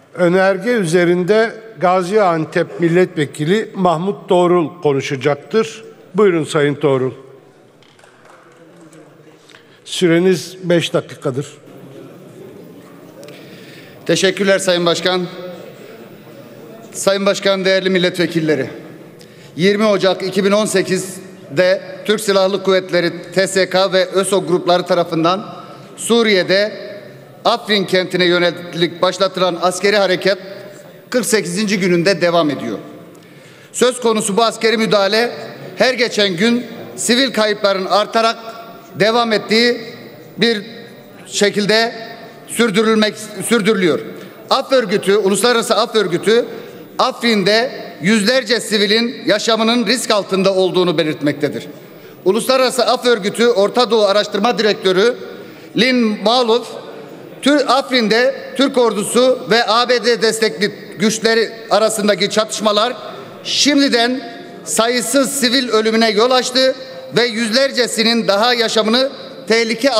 Önerge üzerinde Gaziantep Milletvekili Mahmut Doğrul konuşacaktır. Buyurun Sayın Doğrul. Süreniz 5 dakikadır. Teşekkürler Sayın Başkan. Sayın Başkan, değerli milletvekilleri. 20 Ocak 2018'de Türk Silahlı Kuvvetleri, TSK ve ÖSO grupları tarafından Suriye'de Afrin kentine yönelik başlatılan askeri hareket 48. gününde devam ediyor. Söz konusu bu askeri müdahale her geçen gün sivil kayıpların artarak devam ettiği bir şekilde sürdürülüyor. Af örgütü, Uluslararası Af Örgütü, Afrin'de yüzlerce sivilin yaşamının risk altında olduğunu belirtmektedir. Uluslararası Af Örgütü Orta Doğu Araştırma Direktörü Lynn Malov, Afrin'de Türk ordusu ve ABD destekli güçleri arasındaki çatışmalar şimdiden sayısız sivil ölümüne yol açtı ve yüzlercesinin daha yaşamını tehlike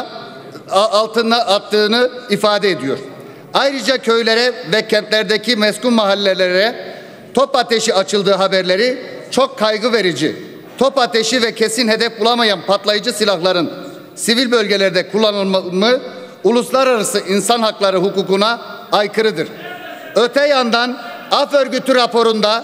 altına attığını ifade ediyor. Ayrıca köylere ve kentlerdeki meskun mahallelere top ateşi açıldığı haberleri çok kaygı verici. Top ateşi ve kesin hedef bulamayan patlayıcı silahların sivil bölgelerde kullanılımı uluslararası insan hakları hukukuna aykırıdır. Öte yandan Af Örgütü raporunda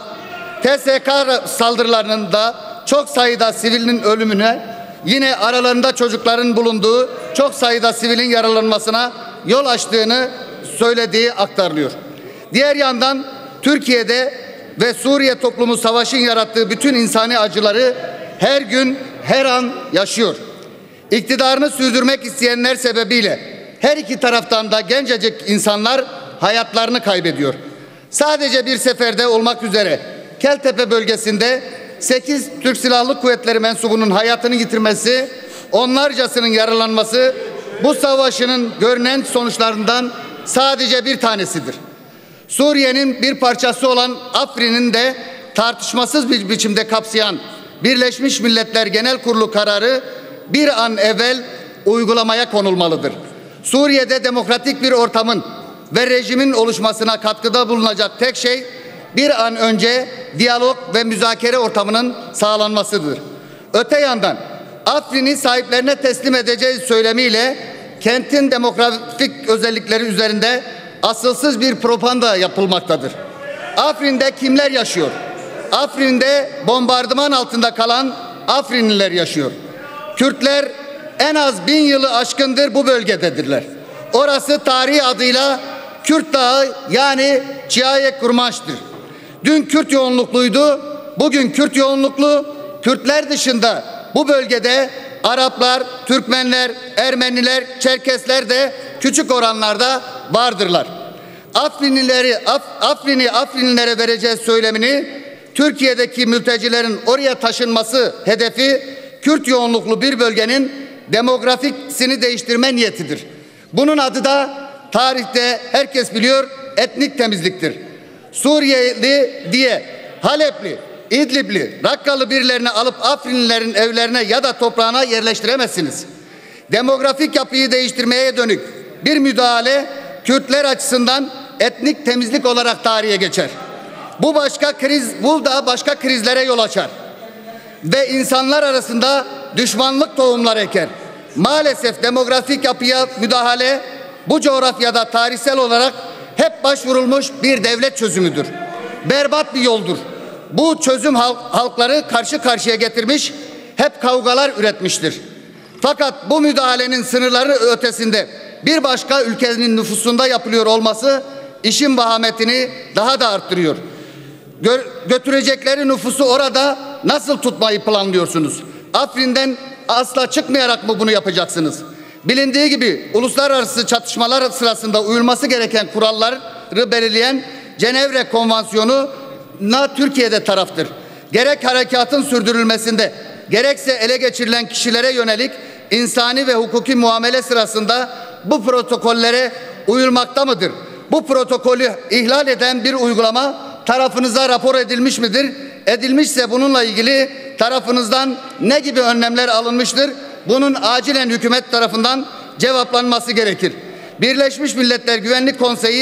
TSK saldırılarında çok sayıda sivilin ölümüne, yine aralarında çocukların bulunduğu çok sayıda sivilin yaralanmasına yol açtığını söylediği aktarılıyor. Diğer yandan Türkiye'de ve Suriye toplumu savaşın yarattığı bütün insani acıları her gün, her an yaşıyor. İktidarını sürdürmek isteyenler sebebiyle her iki taraftan da gencecik insanlar hayatlarını kaybediyor. Sadece bir seferde olmak üzere Keltepe bölgesinde 8 Türk Silahlı Kuvvetleri mensubunun hayatını yitirmesi, onlarcasının yaralanması bu savaşın görünen sonuçlarından sadece bir tanesidir. Suriye'nin bir parçası olan Afrin'in de tartışmasız bir biçimde kapsayan Birleşmiş Milletler Genel Kurulu kararı bir an evvel uygulamaya konulmalıdır. Suriye'de demokratik bir ortamın ve rejimin oluşmasına katkıda bulunacak tek şey bir an önce diyalog ve müzakere ortamının sağlanmasıdır. Öte yandan Afrin'i sahiplerine teslim edeceğiz söylemiyle kentin demografik özellikleri üzerinde asılsız bir propaganda yapılmaktadır. Afrin'de kimler yaşıyor? Afrin'de bombardıman altında kalan Afrinliler yaşıyor. Kürtler en az 1000 yılı aşkındır bu bölgededirler. Orası tarihi adıyla Kürt Dağı, yani Çiğayek Kurmaş'tır. Dün Kürt yoğunlukluydu, bugün Kürt yoğunluklu. Kürtler dışında bu bölgede Araplar, Türkmenler, Ermeniler, Çerkesler de küçük oranlarda vardırlar. Afrinlilere vereceğiz söylemini, Türkiye'deki mültecilerin oraya taşınması hedefi Kürt yoğunluklu bir bölgenin demografisini değiştirme niyetidir. Bunun adı da tarihte herkes biliyor, etnik temizliktir. Suriyeli diye Halepli, İdlibli, Rakkalı birilerini alıp Afrinlilerin evlerine ya da toprağına yerleştiremezsiniz. Demografik yapıyı değiştirmeye dönük bir müdahale Kürtler açısından etnik temizlik olarak tarihe geçer. Bu da başka krizlere yol açar ve insanlar arasında düşmanlık tohumları eker. Maalesef demografik yapıya müdahale bu coğrafyada tarihsel olarak hep başvurulmuş bir devlet çözümüdür. Berbat bir yoldur. Bu çözüm halkları karşı karşıya getirmiş, hep kavgalar üretmiştir. Fakat bu müdahalenin sınırları ötesinde bir başka ülkenin nüfusunda yapılıyor olması işin vahametini daha da arttırıyor. Götürecekleri nüfusu orada nasıl tutmayı planlıyorsunuz? Afrin'den asla çıkmayarak mı bunu yapacaksınız? Bilindiği gibi uluslararası çatışmalar sırasında uyulması gereken kuralları belirleyen Cenevre Konvansiyonu'na Türkiye'de taraftır. Gerek harekatın sürdürülmesinde, gerekse ele geçirilen kişilere yönelik insani ve hukuki muamele sırasında bu protokollere uyulmakta mıdır? Bu protokolü ihlal eden bir uygulama tarafınıza rapor edilmiş midir? Edilmişse bununla ilgili tarafınızdan ne gibi önlemler alınmıştır? Bunun acilen hükümet tarafından cevaplanması gerekir. Birleşmiş Milletler Güvenlik Konseyi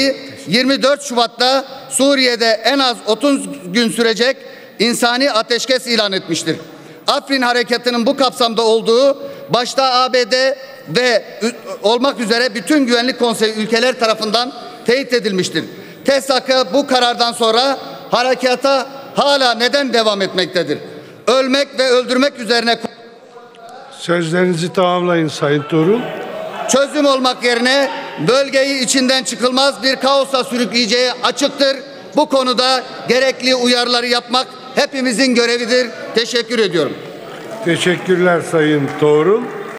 24 Şubat'ta Suriye'de en az 30 gün sürecek insani ateşkes ilan etmiştir. Afrin hareketinin bu kapsamda olduğu başta ABD ve olmak üzere bütün Güvenlik Konseyi ülkeler tarafından teyit edilmiştir. TESAK bu karardan sonra harekata hala neden devam etmektedir? Ölmek ve öldürmek üzerine Sözlerinizi tamamlayın Sayın Tuğrul. çözüm olmak yerine bölgeyi içinden çıkılmaz bir kaosa sürükleyeceği açıktır. Bu konuda gerekli uyarıları yapmak hepimizin görevidir. Teşekkür ediyorum. Teşekkürler Sayın Tuğrul.